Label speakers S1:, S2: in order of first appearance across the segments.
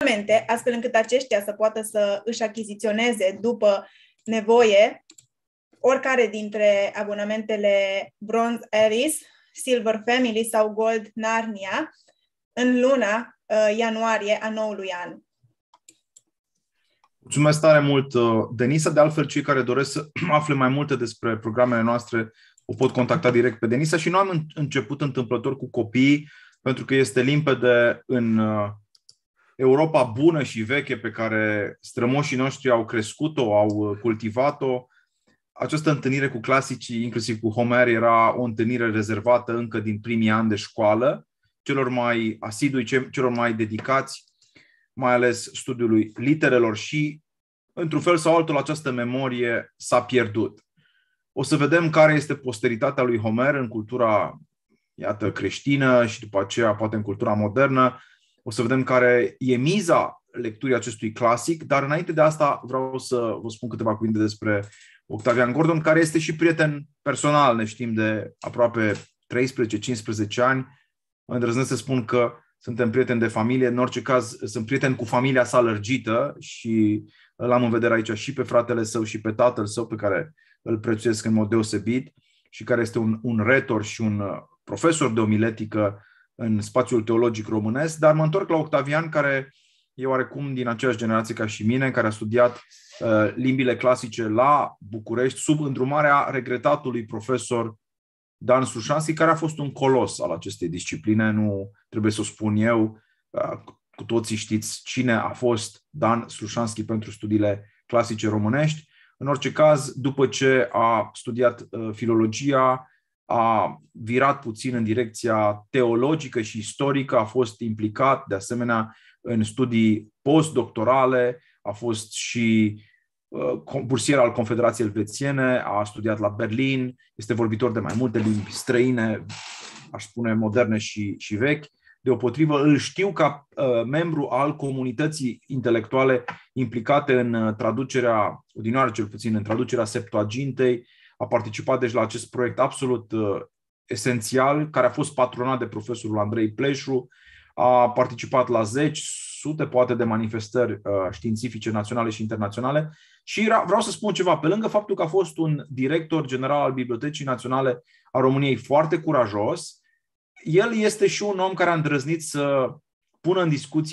S1: abonamente, astfel încât aceștia să poată să își achiziționeze după nevoie oricare dintre abonamentele Bronze Ares, Silver Family sau Gold Narnia în luna ianuarie a noului an.
S2: Mulțumesc tare mult, Denisa. De altfel, cei care doresc să afle mai multe despre programele noastre o pot contacta direct pe Denisa și nu am început întâmplător cu copiii, pentru că este limpede în Europa bună și veche pe care strămoșii noștri au crescut-o, au cultivat-o. Această întâlnire cu clasicii, inclusiv cu Homer, era o întâlnire rezervată încă din primii ani de școală, celor mai asidui, celor mai dedicați, mai ales studiului literelor și, într-un fel sau altul, această memorie s-a pierdut. O să vedem care este posteritatea lui Homer în cultura, iată, creștină și după aceea poate în cultura modernă. O să vedem care e miza lecturii acestui clasic, dar înainte de asta vreau să vă spun câteva cuvinte despre Octavian Gordon, care este și prieten personal, ne știm de aproape 13-15 ani. Mă îndrăznesc să spun că suntem prieteni de familie, în orice caz sunt prieten cu familia sa lărgită și îl am în vedere aici și pe fratele său și pe tatăl său, pe care îl prețuiesc în mod deosebit și care este un retor și un profesor de omiletică în spațiul teologic românesc. Dar mă întorc la Octavian, care e oarecum din aceeași generație ca și mine, care a studiat limbile clasice la București sub îndrumarea regretatului profesor Dan Slușanski, care a fost un colos al acestei discipline, nu trebuie să o spun eu, cu toții știți cine a fost Dan Slușanski pentru studiile clasice românești. În orice caz, după ce a studiat filologia, a virat puțin în direcția teologică și istorică, a fost implicat de asemenea în studii postdoctorale, a fost și bursier al Confederației Elvețiene, a studiat la Berlin, este vorbitor de mai multe limbi străine, aș spune moderne și vechi. Deopotrivă, îl știu ca membru al comunității intelectuale implicate în traducerea, odinioară cel puțin, în traducerea Septuagintei. A participat deci la acest proiect absolut esențial, care a fost patronat de profesorul Andrei Pleșu. A participat la sute poate de manifestări științifice naționale și internaționale. Și vreau să spun ceva, pe lângă faptul că a fost un director general al Bibliotecii Naționale a României foarte curajos, el este și un om care a îndrăznit să pună în discuție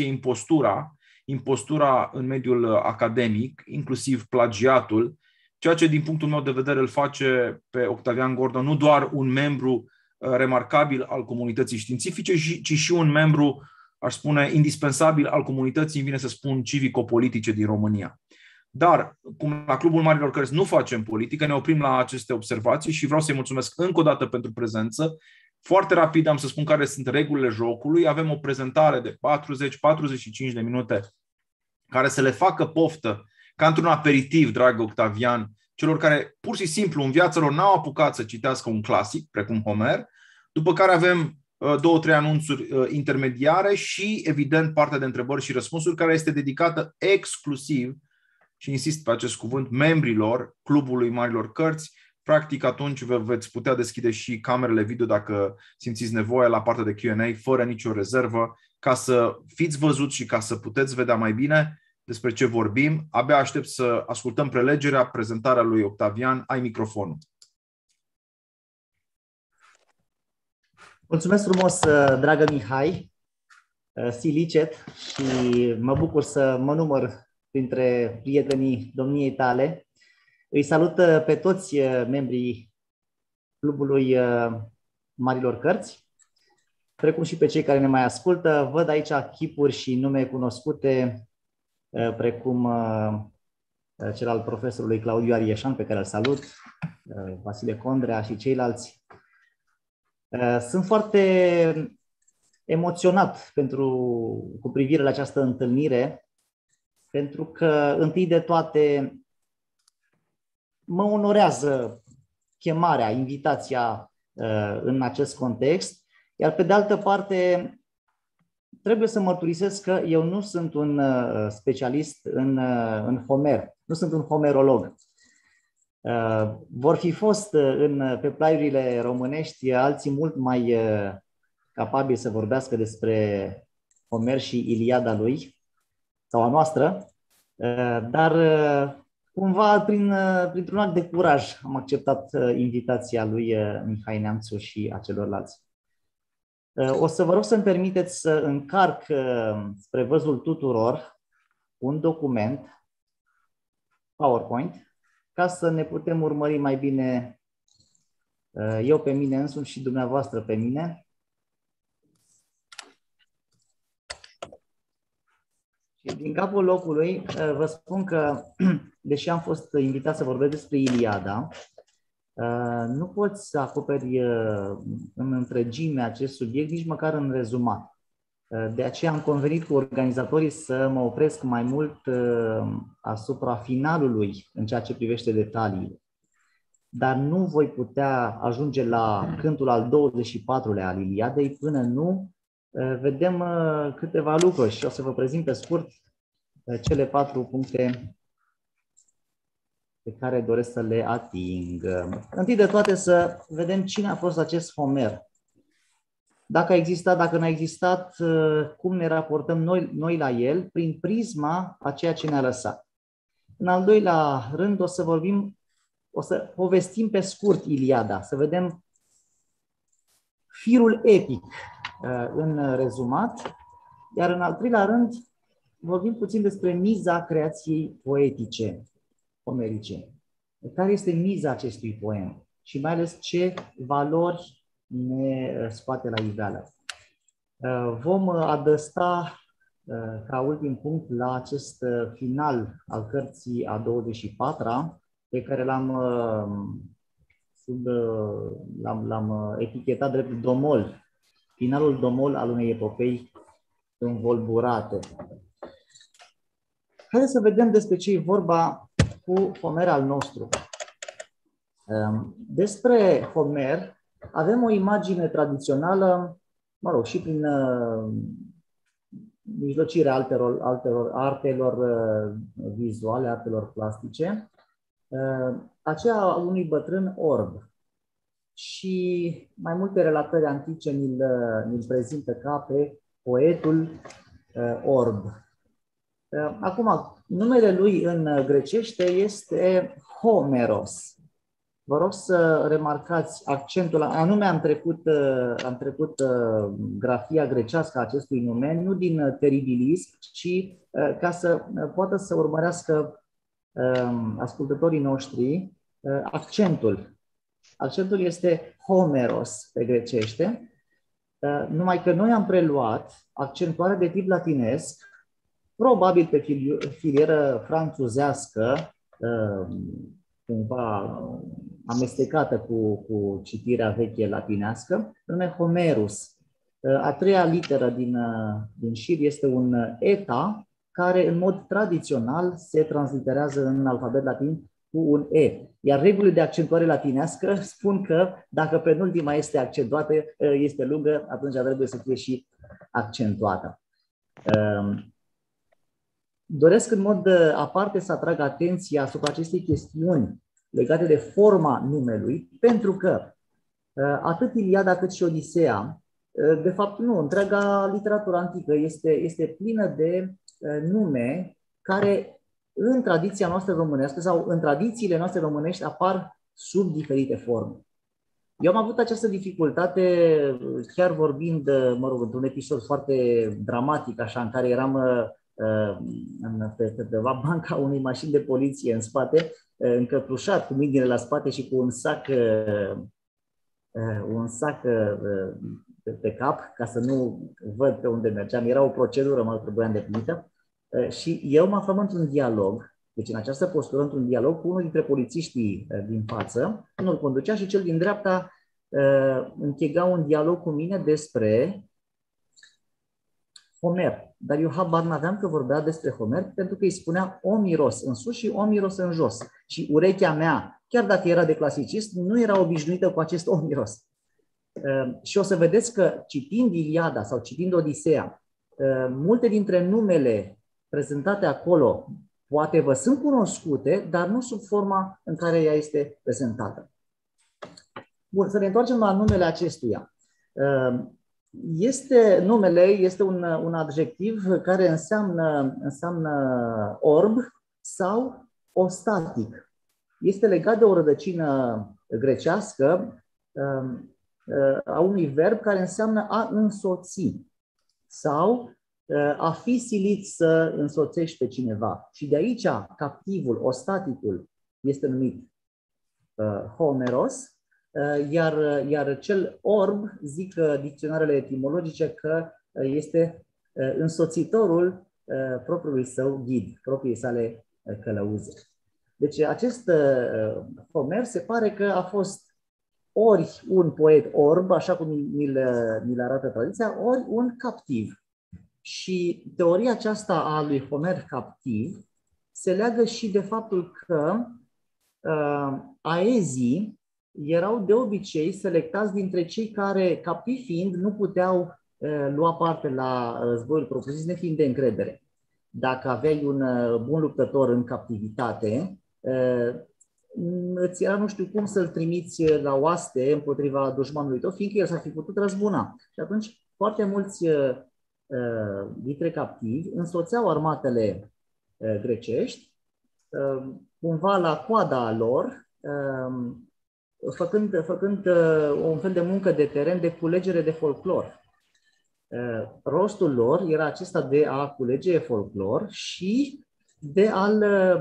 S2: impostura în mediul academic, inclusiv plagiatul, ceea ce din punctul meu de vedere îl face pe Octavian Gordon nu doar un membru remarcabil al comunității științifice, ci și un membru, aș spune, indispensabil al comunității, îmi vine să spun, civico-politice din România. Dar, cum la Clubul Marilor Cărți nu facem politică, ne oprim la aceste observații și vreau să-i mulțumesc încă o dată pentru prezență. Foarte rapid am să spun care sunt regulile jocului. Avem o prezentare de 40-45 de minute care să le facă poftă, ca într-un aperitiv, drag Octavian, celor care pur și simplu în viața lor n-au apucat să citească un clasic, precum Homer, după care avem 2-3 anunțuri intermediare și, evident, partea de întrebări și răspunsuri, care este dedicată exclusiv, și insist pe acest cuvânt, membrilor Clubului Marilor Cărți. Practic, atunci veți putea deschide și camerele video dacă simțiți nevoie la partea de Q&A, fără nicio rezervă, ca să fiți văzuți și ca să puteți vedea mai bine despre ce vorbim. Abia aștept să ascultăm prelegerea, prezentarea lui Octavian. Ai microfonul.
S3: Mulțumesc frumos, dragă Mihai, Silicet, și mă bucur să mă număr printre prietenii domniei tale. Îi salut pe toți membrii Clubului Marilor Cărți, precum și pe cei care ne mai ascultă. Văd aici chipuri și nume cunoscute, precum cel al profesorului Claudiu Arieșan, pe care îl salut, Vasile Condrea și ceilalți. Sunt foarte emoționat cu privire la această întâlnire, pentru că, întâi de toate, mă onorează chemarea, invitația în acest context, iar pe de altă parte trebuie să mărturisesc că eu nu sunt un specialist în Homer, nu sunt un homerolog. Vor fi fost pe plaiurile românești alții mult mai capabili să vorbească despre Homer și Iliada lui, sau a noastră, dar cumva printr-un act de curaj am acceptat invitația lui Mihai Neamțu și a celorlalți. O să vă rog să-mi permiteți să încarc spre văzul tuturor un document PowerPoint ca să ne putem urmări mai bine eu pe mine însumi și dumneavoastră pe mine. Și din capul locului vă spun că, deși am fost invitat să vorbesc despre Iliada, nu poți să acoperi în întregime acest subiect, nici măcar în rezumat. De aceea am convenit cu organizatorii să mă opresc mai mult asupra finalului în ceea ce privește detaliile. Dar nu voi putea ajunge la cântul al 24-lea al Iliadei până nu vedem câteva lucruri și o să vă prezint pe scurt cele 4 puncte pe care doresc să le ating. Întâi de toate să vedem cine a fost acest Homer. Dacă a existat, dacă n-a existat, cum ne raportăm noi la el prin prisma a ceea ce ne-a lăsat. În al doilea rând o să povestim pe scurt Iliada, să vedem firul epic în rezumat, iar în al treilea rând vorbim puțin despre miza creației poetice homerice. Care este miza acestui poem și mai ales ce valori ne scoate la iveală. Vom adăsta ca ultim punct la acest final al cărții a 24-a, pe care l-am etichetat drept domol, finalul domol al unei epopei învolburate. Haideți să vedem despre ce e vorba cu Homer al nostru. Despre Homer avem o imagine tradițională, mă rog, și prin mijlocirea artelor vizuale, artelor plastice, aceea unui bătrân orb. Și mai multe relatări antice ni-l prezintă ca pe poetul orb. Acum, numele lui în grecește este Homeros. Vă rog să remarcați accentul, anume am trecut grafia grecească a acestui nume, nu din teribilism, ci ca să poată să urmărească ascultătorii noștri accentul. Accentul este Homeros pe grecește, numai că noi am preluat accentuarea de tip latinesc, probabil pe filieră franțuzească, cumva amestecată cu citirea veche latinească, nume Homerus. A treia literă din șir este un eta, care în mod tradițional se transliterează în alfabet latin cu un E. Iar regulile de accentuare latinească spun că dacă penultima este accentuată, este lungă, atunci trebuie să fie și accentuată. Doresc în mod aparte să atrag atenția asupra acestei chestiuni legate de forma numelui, pentru că atât Iliada cât și Odiseea, de fapt nu, întreaga literatură antică este plină de nume care în tradiția noastră românească sau în tradițiile noastre românești apar sub diferite forme. Eu am avut această dificultate chiar vorbind, mă rog, într-un episod foarte dramatic, așa, în care eram pe banca unei mașini de poliție în spate, încăprușat cu mâinile la spate și cu un sac pe cap, ca să nu văd pe unde mergeam. Era o procedură, mă trebuia îndeplinită. Și eu mă aflam într-un dialog, deci în această postură, într-un dialog cu unul dintre polițiștii din față, unul conducea și cel din dreapta închega un dialog cu mine despre Homer. Dar eu habar n-aveam că vorbea despre Homer, pentru că îi spunea Omiros în sus și Omiros în jos. Și urechea mea, chiar dacă era de clasicist, nu era obișnuită cu acest Omiros. Și o să vedeți că citind Iliada sau citind Odiseea, multe dintre numele prezentate acolo poate vă sunt cunoscute, dar nu sub forma în care ea este prezentată. Bun, să ne întoarcem la numele acestuia. Numele este un adjectiv care înseamnă orb sau ostatic. Este legat de o rădăcină grecească a unui verb care înseamnă a însoți sau a fi silit să însoțești pe cineva. Și de aici captivul, ostaticul, este numit homeros, iar cel orb, zic dicționarele etimologice, că este însoțitorul propriului său ghid, propriei sale călăuze. Deci acest Homer se pare că a fost ori un poet orb, așa cum ni-l arată tradiția, ori un captiv. Și teoria aceasta a lui Homer captiv se leagă și de faptul că aezii erau de obicei selectați dintre cei care, captivi fiind, nu puteau lua parte la războiul propriu-zis, nefiind de încredere. Dacă aveai un bun luptător în captivitate, îți era nu știu cum să-l trimiți la oaste împotriva dușmanului tău, fiindcă el s-ar fi putut răzbuna. Și atunci foarte mulți dintre captivi însoțeau armatele grecești, cumva la coada lor, făcând un fel de muncă de teren de culegere de folclor. Rostul lor era acesta de a culege folclor și de a-l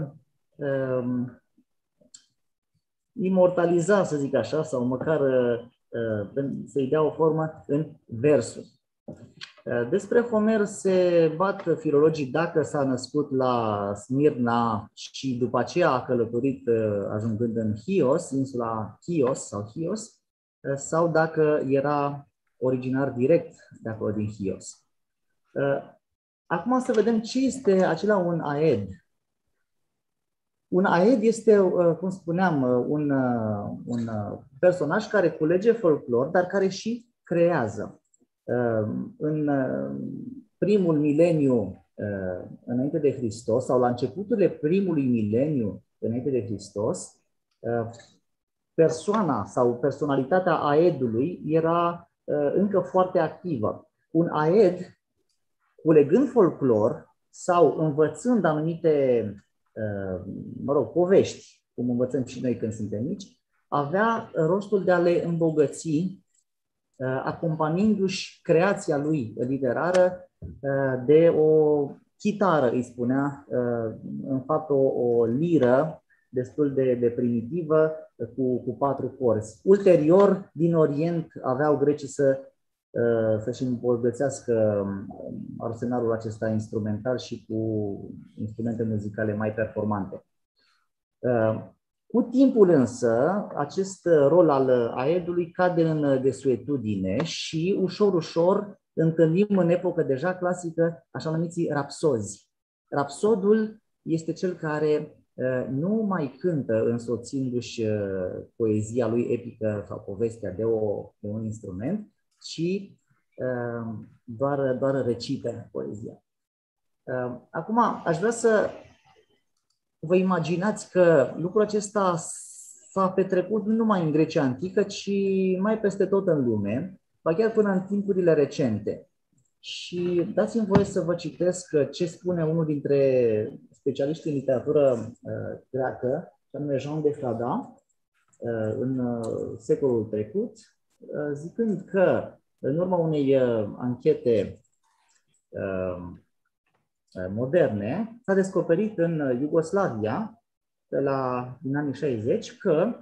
S3: imortaliza, să zic așa, sau măcar să-i dea o formă în versuri. Despre Homer se bat filologii dacă s-a născut la Smirna și după aceea a călătorit ajungând în Chios, insula Chios sau Chios, sau dacă era originar direct de acolo din Chios. Acum să vedem ce este acela un aed. Un aed este, cum spuneam, un personaj care culege folclor, dar care și creează. În primul mileniu înainte de Hristos, sau la începuturile primului mileniu înainte de Hristos, persoana sau personalitatea aedului era încă foarte activă. Un aed, culegând folclor sau învățând anumite povești, cum învățăm și noi când suntem mici, avea rostul de a le îmbogăți, acompaniindu-și creația lui literară de o chitară, îi spunea, în fapt o liră destul de primitivă, cu 4 corzi. Ulterior, din Orient, aveau grecii să-și îmbogățească arsenalul acesta instrumental și cu instrumente muzicale mai performante. Cu timpul însă, acest rol al aedului cade în desuetudine și ușor, ușor întâlnim în epocă deja clasică așa numiții rapsozi. Rapsodul este cel care nu mai cântă însoțindu-și poezia lui epică sau povestea de un instrument, ci doar recită poezia. Acum, aș vrea să vă imaginați că lucrul acesta s-a petrecut nu numai în Grecia antică, ci mai peste tot în lume, ba chiar până în timpurile recente. Și dați-mi voie să vă citesc ce spune unul dintre specialiștii în literatură greacă, și anume Jean de Flada, în secolul trecut, zicând că în urma unei anchete moderne, s-a descoperit în Iugoslavia, din anii 60, că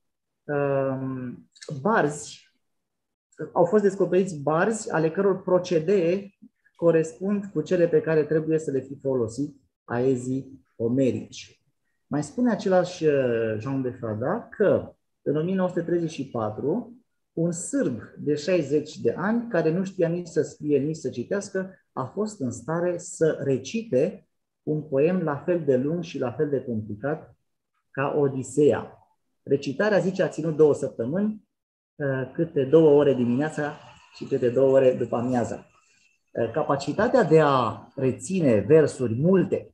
S3: au fost descoperiți barzi ale căror procedee corespund cu cele pe care trebuie să le fi folosit aezii omerici. Mai spune același Jean de Frada că în 1934 un sârb de 60 de ani, care nu știa nici să scrie, nici să citească, a fost în stare să recite un poem la fel de lung și la fel de complicat ca Odiseea. Recitarea, zice, a ținut 2 săptămâni, câte 2 ore dimineața și câte 2 ore după amiaza. Capacitatea de a reține versuri multe,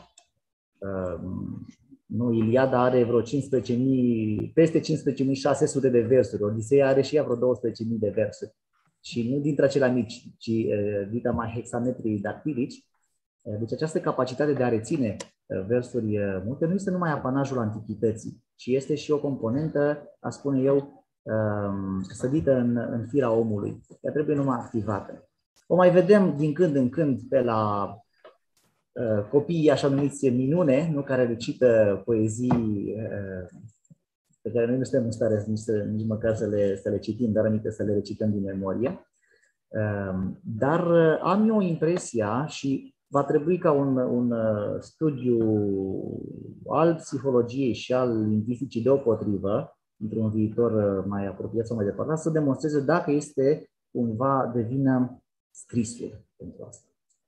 S3: Iliada are vreo peste 15.600 de versuri, Odiseea are și ea vreo 12.000 de versuri. și nu dintre acelea mici, ci dita mai hexametrii dactilici. Deci această capacitate de a reține versuri multe nu este numai apanajul antichității, ci este și o componentă, a spune eu, sădită în firea omului. Ea trebuie numai activată. O mai vedem din când în când pe la copiii așa numiți minune, nu, care recită poezii pe care noi nu suntem în stare nici măcar să le citim, dar aminte să le recităm din memorie. Dar am eu impresia și va trebui ca un studiu al psihologiei și al lingvisticii deopotrivă, într-un viitor mai apropiat sau mai departe, să demonstreze dacă este cumva de vină scrisul pentru asta.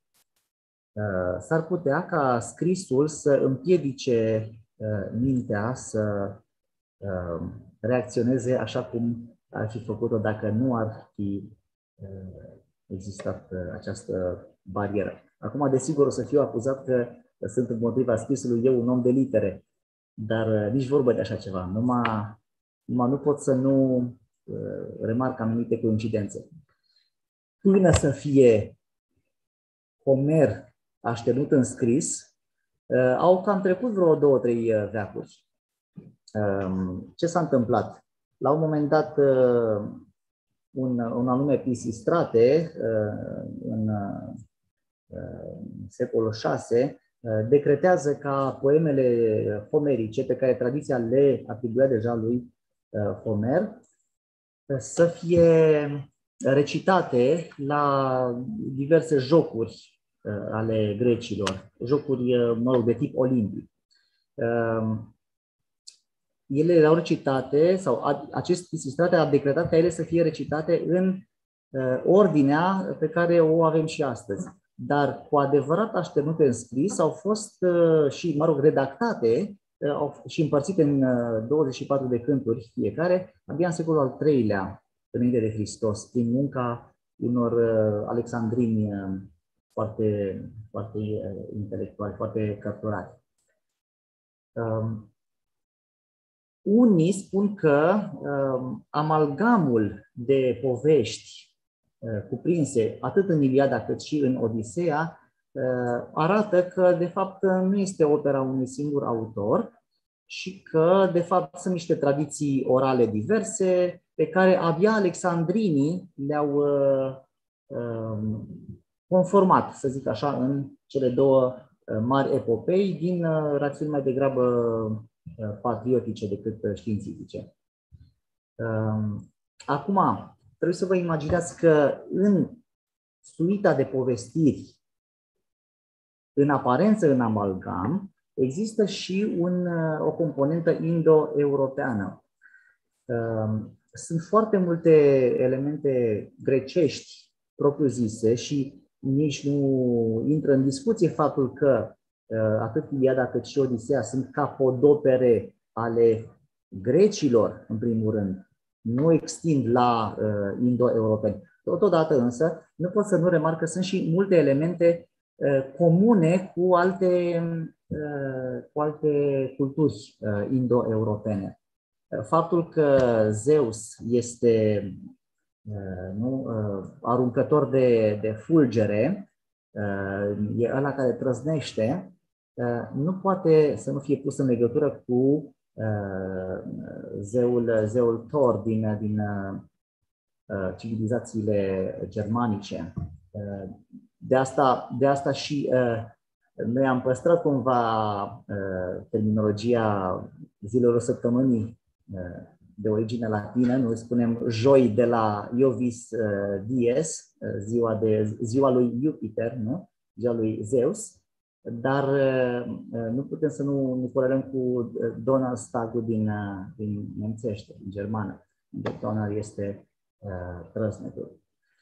S3: S-ar putea ca scrisul să împiedice mintea să reacționeze așa cum ar fi făcut-o dacă nu ar fi existat această barieră. Acum, desigur, o să fiu acuzat că sunt împotriva scrisului eu, un om de litere, dar nici vorbă de așa ceva. Numai nu pot să nu remarc anumite coincidențe. Până să fie Homer așternut în scris, au cam trecut vreo 2-3 veacuri. Ce s-a întâmplat? La un moment dat, un anume Pisistrate, în secolul VI, decretează ca poemele homerice, pe care tradiția le atribuia deja lui Homer, să fie recitate la diverse jocuri ale grecilor, jocuri, de tip olimpic. Ele erau recitate, sau acest Pisistrate a decretat ca ele să fie recitate în ordinea pe care o avem și astăzi. Dar cu adevărat așternute în scris au fost și, redactate și împărțite în 24 de cânturi fiecare, abia în secolul al III-lea înainte de Hristos, prin munca unor alexandrini foarte, foarte intelectuali, foarte capturați. Unii spun că amalgamul de povești cuprinse atât în Iliada cât și în Odiseea arată că de fapt nu este opera unui singur autor și că de fapt sunt niște tradiții orale diverse pe care abia alexandrinii le-au conformat, să zic așa, în cele două mari epopei din rațiuni mai degrabă patriotice decât științifice. Acum, trebuie să vă imaginați că în suita de povestiri, în aparență în amalgam, există și o componentă indo-europeană. Sunt foarte multe elemente grecești propriu-zise și nici nu intră în discuție faptul că atât Iliada cât și Odiseea sunt capodopere ale grecilor, în primul rând, nu extind la indo-europeni. Totodată însă, nu pot să nu remarc că sunt și multe elemente comune cu alte culturi indo-europene. Faptul că Zeus este aruncător de fulgere, e ăla care trăznește, nu poate să nu fie pus în legătură cu zeul Thor din civilizațiile germanice. De asta și noi am păstrat cumva terminologia zilelor săptămânii de origine latină, noi spunem joi de la Iovis Dies, ziua lui Jupiter, nu? Ziua lui Zeus, dar nu putem să nu corelăm cu Donnerstag din nemțește, din germană, unde Donner este trăsnetul.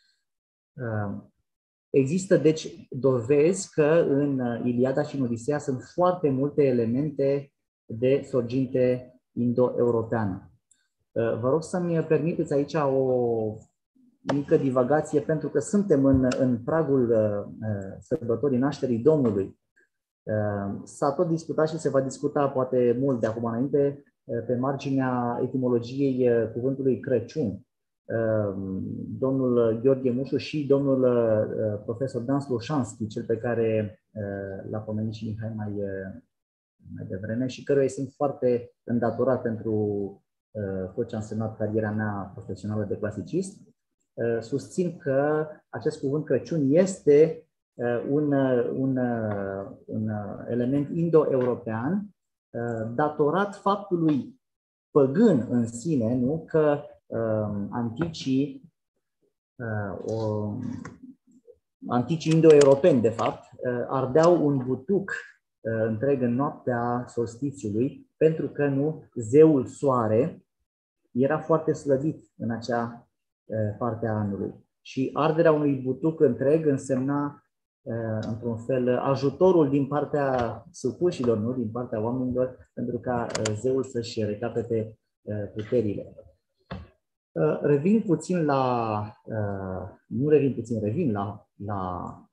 S3: Există, deci, dovezi că în Iliada și în Odiseea sunt foarte multe elemente de sorginte indo-europeană. Vă rog să-mi permiteți aici o mică divagație, pentru că suntem în pragul sărbătorii nașterii Domnului. S-a tot discutat și se va discuta poate mult de acum înainte pe marginea etimologiei cuvântului Crăciun. domnul Gheorghe Mușu și domnul profesor Dan Slușanski, cel pe care l-a pomenit și Mihai mai devreme și căruia sunt foarte îndatorat pentru tot ce a însemnat cariera mea profesională de clasicist. Susțin că acest cuvânt Crăciun este un element indo-european datorat faptului păgân în sine, nu? Că anticii indo-europeni, de fapt, ardeau un butuc întreg în noaptea solstițiului, pentru că nu zeul soare era foarte slăbit în acea parte a anului. Și arderea unui butuc întreg însemna, într-un fel, ajutorul din partea supușilor, nu? Din partea oamenilor, pentru ca zeul să-și recapete puterile. Revin la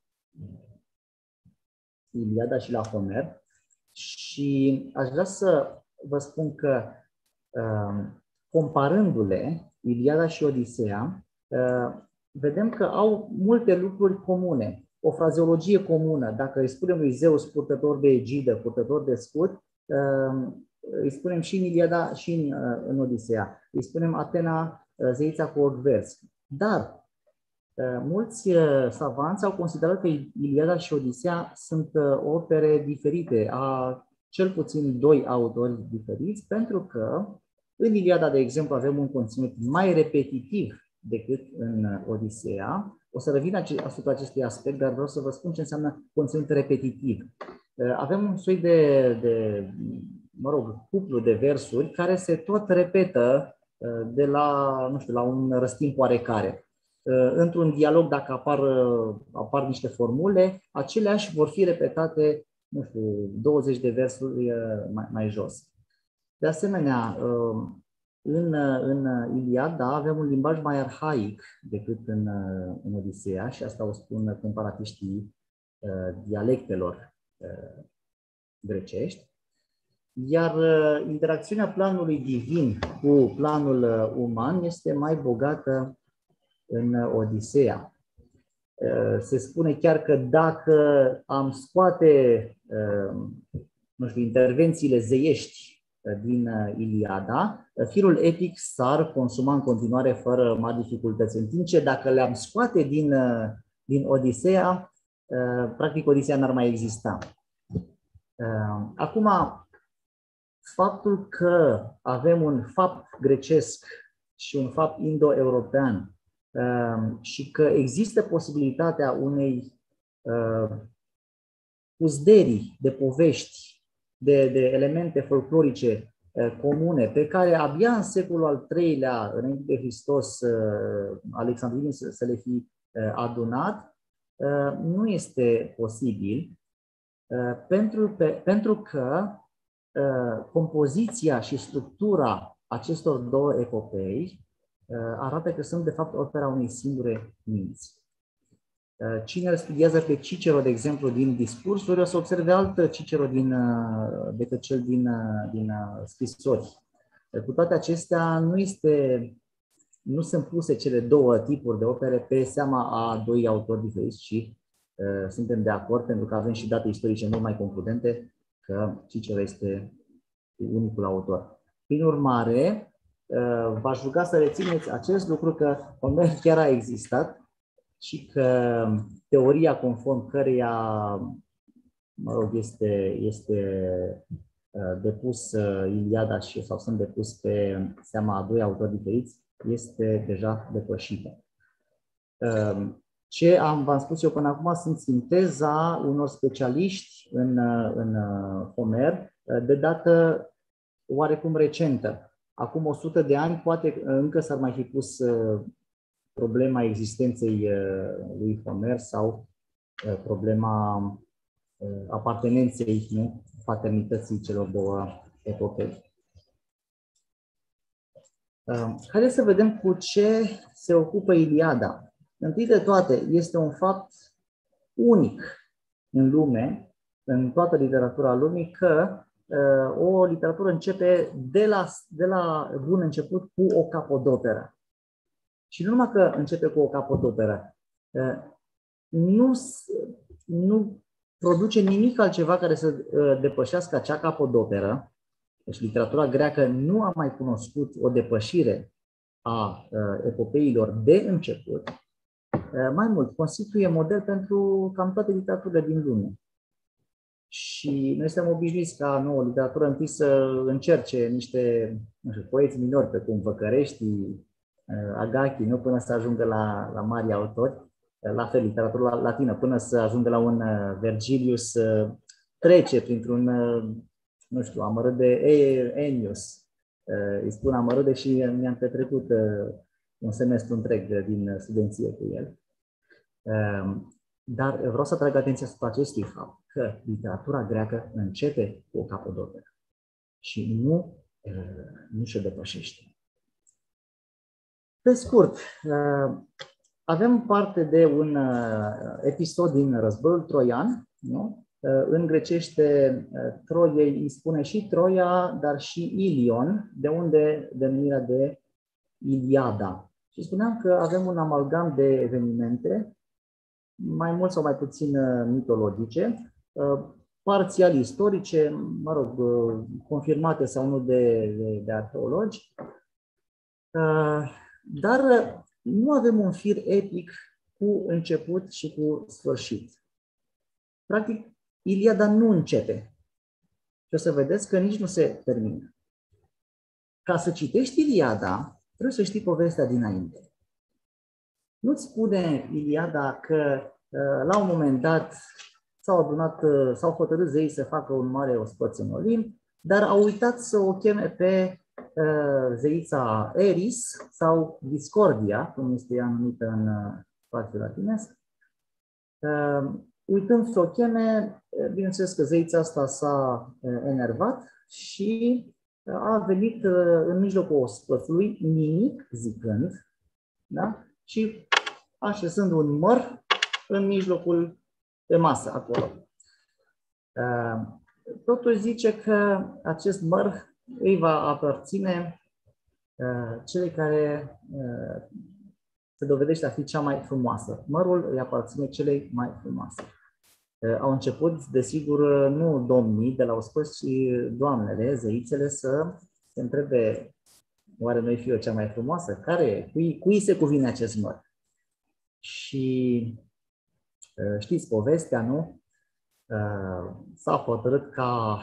S3: Iliada și la Homer și aș vrea să vă spun că comparându-le, Iliada și Odiseea, vedem că au multe lucruri comune, o frazeologie comună. Dacă îi spunem lui Zeus purtător de egidă, purtător de scut, îi spunem și în Iliada și în Odiseea. Îi spunem Atena, zeița cu ochi verzi. Dar mulți savanți au considerat că Iliada și Odiseea sunt opere diferite, a cel puțin doi autori diferiți, pentru că în Iliada, de exemplu, avem un conținut mai repetitiv decât în Odiseea. O să revin asupra acestui aspect, dar vreau să vă spun ce înseamnă conținut repetitiv. Avem un soi de cuplu de versuri care se tot repetă de la un răstimp oarecare. Într-un dialog, dacă apar niște formule, aceleași vor fi repetate, 20 de versuri mai jos. De asemenea, în Iliada avem un limbaj mai arhaic decât în Odiseea și asta o spun comparatiștii dialectelor grecești. Iar interacțiunea planului divin cu planul uman este mai bogată în Odiseea. Se spune chiar că dacă am scoate intervențiile zeiești din Iliada, firul epic s-ar consuma în continuare fără mari dificultăți, în timp ce dacă le-am scoate din Odiseea, practic Odiseea n-ar mai exista. Acum, faptul că avem un fapt grecesc și un fapt indo-european și că există posibilitatea unei puzderii de povești, de elemente folclorice comune, pe care abia în secolul al III-lea, înainte de Hristos, alexandrinii să le fi adunat, nu este posibil, pentru că compoziția și structura acestor două epopei arată că sunt, de fapt, opera unei singure minți. Cine îl studiază pe Cicero, de exemplu, din discursuri, o să observe alt Cicero decât cel din scrisori. Cu toate acestea, nu sunt puse cele două tipuri de opere pe seama a doi autori diferiți, ci suntem de acord, pentru că avem și date istorice mult mai concludente, că Cicero este unicul autor. Prin urmare, v-aș ruga să rețineți acest lucru, că Homer chiar a existat și că teoria conform căreia este depus Iliada sau sunt depus pe seama a doi autori diferiți este deja depășită. Ce v-am spus eu până acum sunt sinteza unor specialiști în Homer, de dată oarecum recentă. Acum 100 de ani poate încă s-ar mai fi pus problema existenței lui Homer sau problema apartenenței, paternității celor două epopei. Haideți să vedem cu ce se ocupă Iliada. Întâi de toate, este un fapt unic în lume, în toată literatura lumii, că o literatură începe de la bun început cu o capodoperă. Și nu numai că începe cu o capodoperă, nu produce nimic altceva care să depășească acea capodoperă. Deci literatura greacă nu a mai cunoscut o depășire a epopeilor de început. Mai mult, constituie model pentru cam toate literaturile din lume. Și noi suntem obișnuiți ca nouă literatură întâi să încerce niște poeți minori, precum Văcăreștii, Agachi, nu, până să ajungă la mari autori. La fel, literatura latină, până să ajungă la un Vergilius, trece printr-un, nu știu, amărât de Ennius. Îi spun amărât, deși mi-am petrecut un semestru întreg din studenție cu el. Dar vreau să atrag atenția asupra acestui fapt, că literatura greacă începe cu o capodoperă și nu se depășește. Pe scurt, avem parte de un episod din Războiul Troian, nu? În grecește Troiei îi spune și Troia, dar și Ilion, de unde denumirea de Iliada. Și spuneam că avem un amalgam de evenimente, mai mult sau mai puțin mitologice, parțial istorice, mă rog, confirmate sau nu de arheologi, dar nu avem un fir epic cu început și cu sfârșit. Practic, Iliada nu începe. Și o să vedeți că nici nu se termină. Ca să citești Iliada, trebuie să știi povestea dinainte. Nu-ți spune Iliada că la un moment dat s-au hotărât zeii să facă un mare ospăț în Olimp, dar au uitat să o cheme pe zeița Eris sau Discordia, cum este ea numită în spațiul latinesc. Uitând să o cheme, bineînțeles că zeița asta s-a enervat și a venit în mijlocul ospățului, nimic zicând, da? Și așezând un măr în mijlocul pe masă, acolo. Totuși zice că acest măr îi va aparține celei care se dovedește a fi cea mai frumoasă. Mărul îi aparține celei mai frumoase. Au început, desigur, nu domnii de la ospăț, ci doamnele, zeițele, să se întrebe: oare noi fi eu cea mai frumoasă? Cui se cuvine acest măr? Și știți povestea, nu? S-a hotărât ca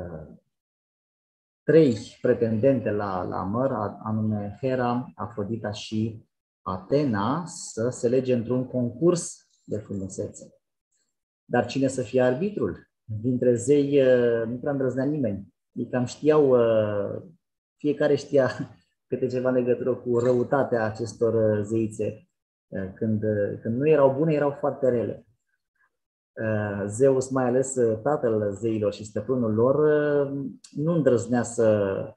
S3: 3 pretendente la măr, anume Hera, Afrodita și Atena, să se lege într-un concurs de frumusețe. Dar cine să fie arbitrul? Dintre zei nu prea îndrăznea nimeni. Ei cam știau, fiecare știa câte ceva în legătură cu răutatea acestor zeițe. Când nu erau bune, erau foarte rele. Zeus, mai ales tatăl zeilor și stăpânul lor, nu îndrăznea să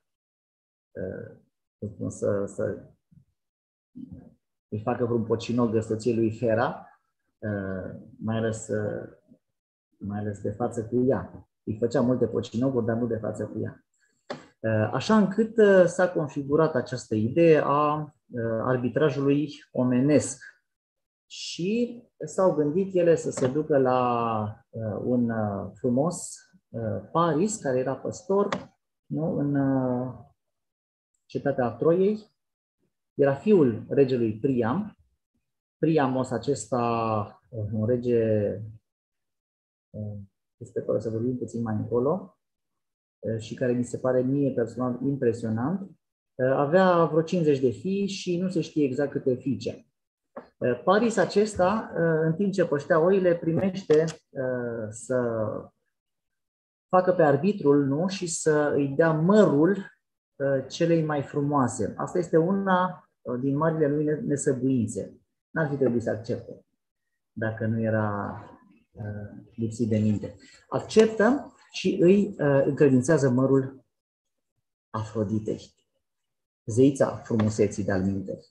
S3: îi facă vreun pocinog soției lui Hera, mai ales de față cu ea. Îi făcea multe pocinoguri, dar nu de față cu ea. Așa încât s-a configurat această idee a arbitrajului omenesc. Și s-au gândit ele să se ducă la un frumos Paris, care era păstor, nu? În cetatea Troiei. Era fiul regelui Priam. Priamos acesta, un rege despre care să vorbim puțin mai încolo și care mi se pare mie personal impresionant, avea vreo 50 de fii și nu se știe exact câte fiice. Paris acesta, în timp ce păștea oile, primește să facă pe arbitrul, nu? Și să îi dea mărul celei mai frumoase. Asta este una din marile lui nesăbuințe. N-ar fi trebuit să accepte, dacă nu era lipsit de minte. Acceptă și îi încredințează mărul Afroditei, zeița frumuseții de-al minteri.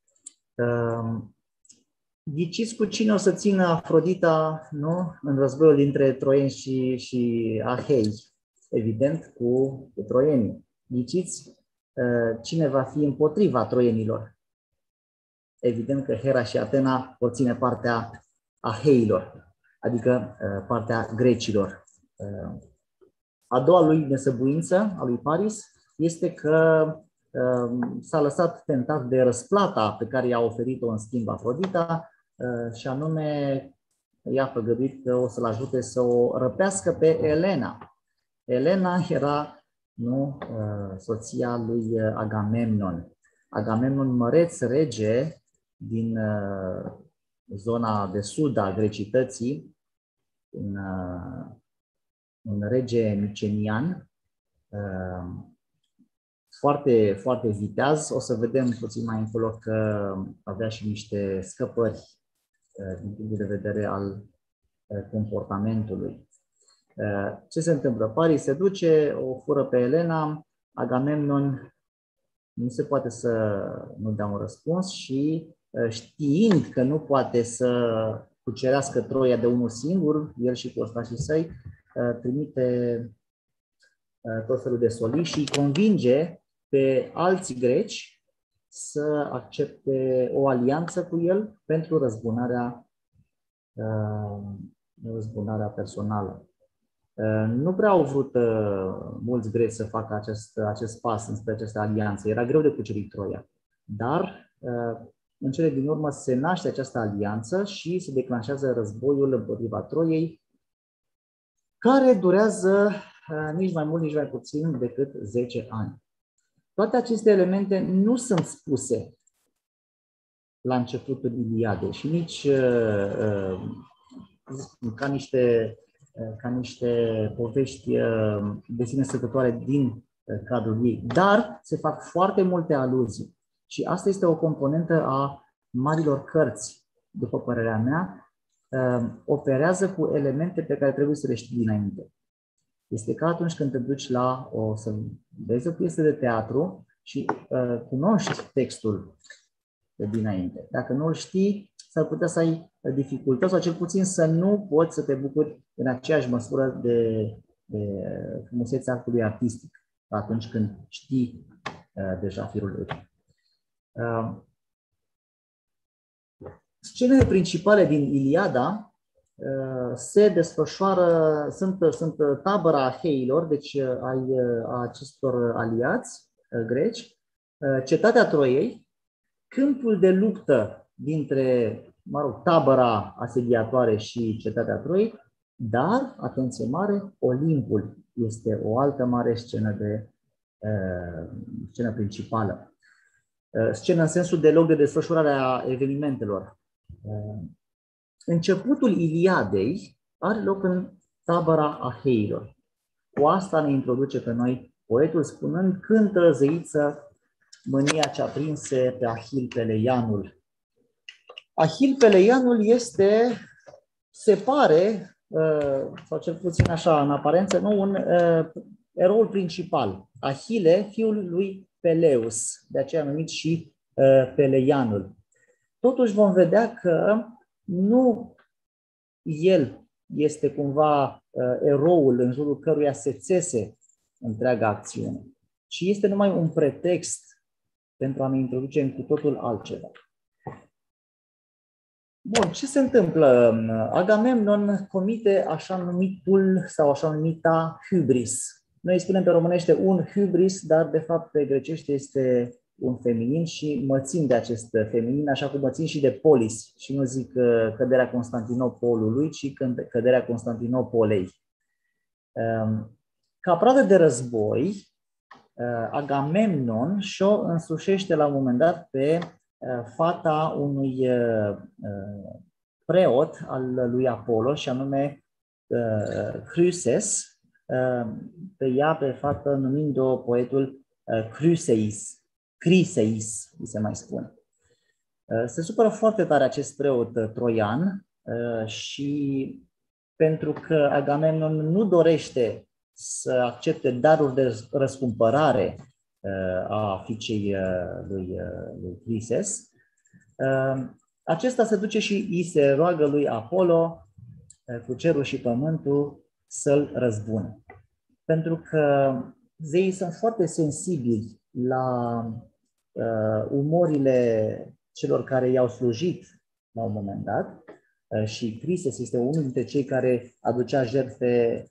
S3: Ghiciți cu cine o să țină Afrodita, nu? În războiul dintre troieni și ahei. Evident, cu troienii. Ghiciți cine va fi împotriva troienilor. evident că Hera și Atena vor ține partea aheilor, adică partea grecilor. A doua lui nesăbuință, a lui Paris, este că s-a lăsat tentat de răsplata pe care i-a oferit-o în schimb Afrodita, și anume i-a făgăduit că o să-l ajute să o răpească pe Elena. Elena era soția lui Agamemnon. Agamemnon, măreț rege din zona de sud a grecității, un rege micenian, foarte, foarte viteaz. O să vedem puțin mai încolo că avea și niște scăpări din punct de vedere al comportamentului. Ce se întâmplă? Paris se duce, o fură pe Elena, Agamemnon nu se poate să nu dea un răspuns și știind că nu poate să cucerească Troia de unul singur, el și cu ostașii săi, trimite tot felul de solii și îi convinge pe alți greci să accepte o alianță cu el pentru răzbunarea personală. Nu prea au vrut mulți greci să facă acest pas înspre această alianță. Era greu de cucerit Troia. Dar în cele din urmă se naște această alianță și se declanșează războiul împotriva Troiei, care durează nici mai mult, nici mai puțin decât 10 ani. Toate aceste elemente nu sunt spuse la începutul Iliadei și nici ca niște povești de sine stătătoare din cadrul ei, dar se fac foarte multe aluzii și asta este o componentă a marilor cărți, după părerea mea, operează cu elemente pe care trebuie să le știi dinainte. Este ca atunci când te duci să vezi o piesă de teatru și cunoști textul de dinainte. Dacă nu îl știi, s-ar putea să ai dificultăți sau cel puțin să nu poți să te bucuri în aceeași măsură de frumusețea actului artistic atunci când știi deja firul lui. Scenele principale din Iliada se desfășoară, sunt tabăra aheilor, deci a acestor aliați greci, cetatea Troiei, câmpul de luptă dintre, tabăra asediatoare și cetatea Troiei, dar, atenție mare, Olimpul este o altă mare scenă principală. Scenă în sensul de loc de desfășurare a evenimentelor. Începutul Iliadei are loc în tabăra aheilor. Cu asta ne introduce pe noi poetul spunând: cântă zeiță mânia ce-a prinse pe Ahil Peleianul. Ahil Peleianul se pare, sau cel puțin așa în aparență, eroul principal. Ahile, fiul lui Peleus, de aceea numit și Peleianul. Totuși vom vedea că nu el este cumva eroul în jurul căruia se țese întreaga acțiune, ci este numai un pretext pentru a ne introduce în cu totul altceva. Bun, ce se întâmplă? Agamemnon comite așa numitul sau așa numita hybris. Noi spunem pe românește un hybris, dar de fapt pe grecește este un feminin și mă țin de acest feminin, așa cum mă țin și de polis. Și nu zic căderea Constantinopolului, ci căderea Constantinopolei. Ca pradă de război, Agamemnon și-o însușește la un moment dat pe fata unui preot al lui Apollo, și anume Chryses, pe fată numind-o poetul Chryseis, îi se mai spune. Se supără foarte tare acest preot troian și pentru că Agamemnon nu dorește să accepte daruri de răscumpărare a fiicei lui Chryses, acesta se duce și îi se roagă lui Apollo cu cerul și pământul să-l răzbune. Pentru că zeii sunt foarte sensibili la umorile celor care i-au slujit la un moment dat și Crises este unul dintre cei care aducea jertfe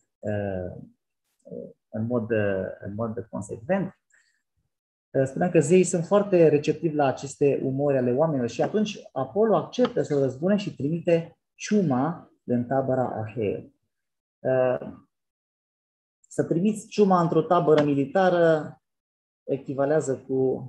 S3: în mod consecvent. Spuneam că zeii sunt foarte receptivi la aceste umori ale oamenilor și atunci Apollo acceptă să răzbune și trimite ciuma în tabăra Aheiului. Să trimiți ciuma într-o tabără militară echivalează cu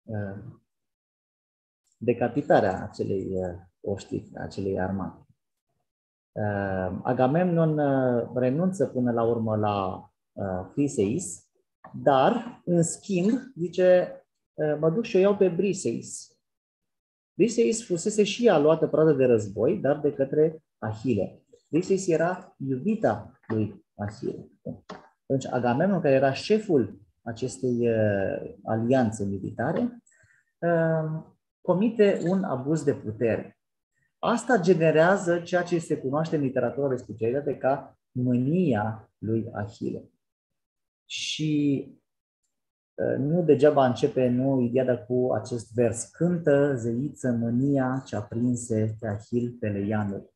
S3: decapitarea acelei oștiri, acelei armate. Agamemnon renunță până la urmă la Chryseis, dar, în schimb, zice, mă duc și o iau pe Briseis. Briseis fusese și ea luată pradă de război, dar de către Ahile. Briseis era iubita lui Ahile. Atunci Agamemnon, care era șeful acestei alianțe militare, comite un abuz de putere. Asta generează ceea ce se cunoaște în literatura de specialitate ca mânia lui Ahile. Și nu degeaba începe Iliada cu acest vers: cântă zeiță mânia ce-a prinse pe Ahil peleianul.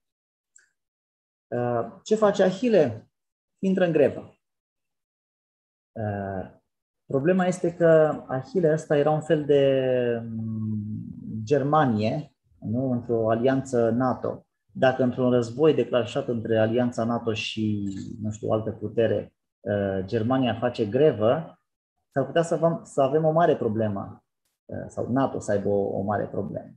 S3: Ce face Ahile? Intră în grevă. Problema este că Ahile ăsta era un fel de Germanie, nu? Într-o alianță NATO. Dacă într-un război declanșat între alianța NATO și, nu știu, altă putere, Germania face grevă, s-ar putea să avem o mare problemă, sau NATO să aibă o mare problemă.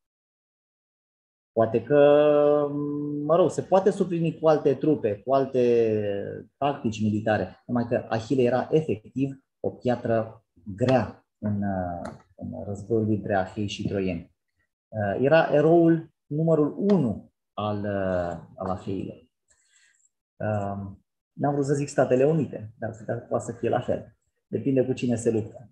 S3: Poate că, mă rog, se poate suplini cu alte trupe, cu alte tactici militare, numai că Ahile era efectiv o piatră grea în războiul dintre Ahei și troieni. Era eroul numărul 1 al Aheilor. N-am vrut să zic Statele Unite, dar poate să fie la fel. Depinde cu cine se luptă.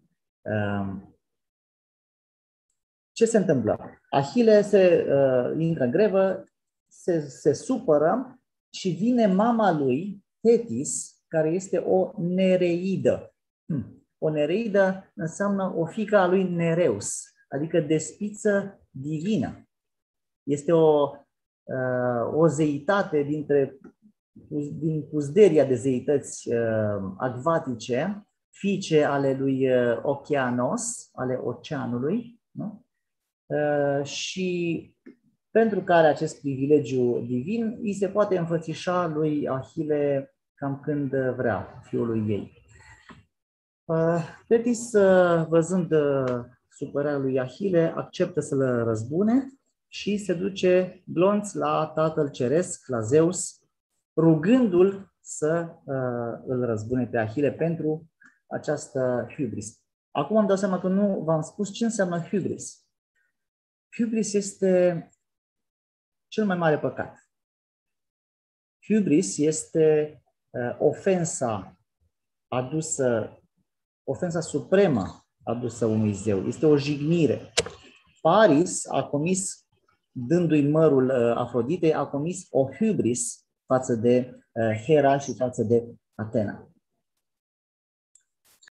S3: Ce se întâmplă? Ahile intră în grevă, se supără și vine mama lui, Thetis, care este o nereidă. O nereidă înseamnă o fiică a lui Nereus, adică despiță divină. Este o zeitate din puzderia de zeități acvatice, fiice ale lui Okeanos, ale oceanului, nu? Și pentru că are acest privilegiu divin, îi se poate înfățișa lui Ahile cam când vrea, fiul lui ei. Thetis, văzând supărarea lui Ahile, acceptă să-l răzbune și se duce glonț la tatăl ceresc, la Zeus, rugându-l să îl răzbune pe Ahile pentru această hubris. Acum îmi dau seama că nu v-am spus ce înseamnă hubris. Hubris este cel mai mare păcat. Hubris este ofensa supremă adusă unui zeu. Este o jignire. Paris a comis, dându-i mărul Afroditei, a comis o hubris față de Hera și față de Atena.